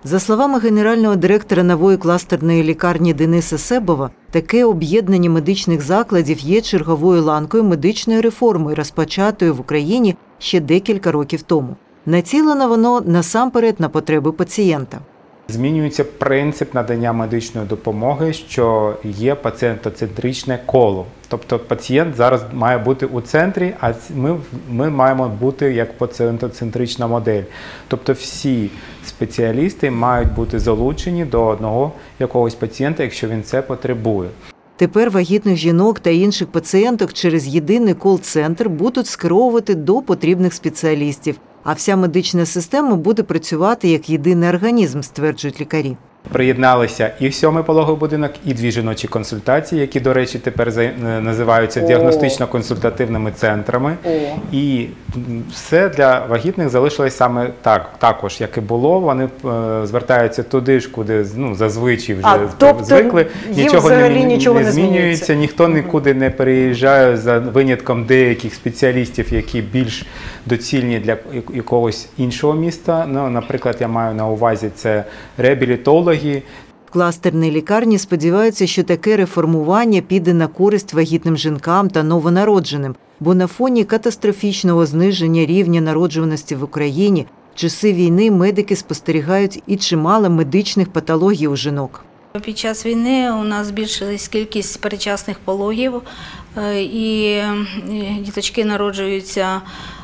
За словами генерального директора нової кластерної лікарні Дениса Себова, таке об'єднання медичних закладів є черговою ланкою медичної реформи, розпочатої в Україні ще декілька років тому. Націлено воно насамперед на потреби пацієнта. Змінюється принцип надання медичної допомоги, що є пацієнтоцентричне коло. Тобто пацієнт зараз має бути у центрі, а ми маємо бути як пацієнтоцентрична модель. Тобто всі спеціалісти мають бути залучені до одного якогось пацієнта, якщо він це потребує. Тепер вагітних жінок та інших пацієнток через єдиний кол-центр будуть скеровувати до потрібних спеціалістів, а вся медична система буде працювати як єдиний організм, стверджують лікарі. Приєдналися і 7-й пологовий будинок, і 2 жіночі консультації, які, до речі, тепер називаються діагностично-консультативними центрами. І все для вагітних залишилось саме так, також, як і було. Вони звертаються туди ж, куди зазвичай вже звикли. Нічого не змінюється, ніхто нікуди не переїжджає за винятком деяких спеціалістів, які більш доцільні для якогось іншого міста. Ну, наприклад, я маю на увазі це реабілітологи. В кластерній лікарні сподіваються, що таке реформування піде на користь вагітним жінкам та новонародженим, бо на фоні катастрофічного зниження рівня народжуваності в Україні в часи війни медики спостерігають і чимало медичних патологій у жінок. Під час війни у нас збільшилась кількість передчасних пологів, і діточки народжуються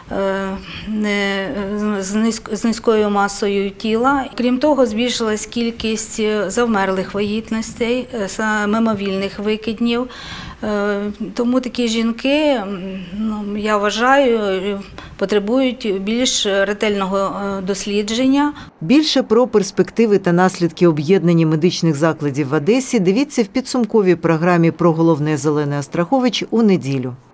з низькою масою тіла. Крім того, збільшилась кількість завмерлих вагітностей, мимовільних викиднів. Тому такі жінки, я вважаю, потребують більш ретельного дослідження. Більше про перспективи та наслідки об'єднання медичних закладів в Одесі дивіться в підсумковій програмі «Про головне» з Оленою Астрахович у неділю.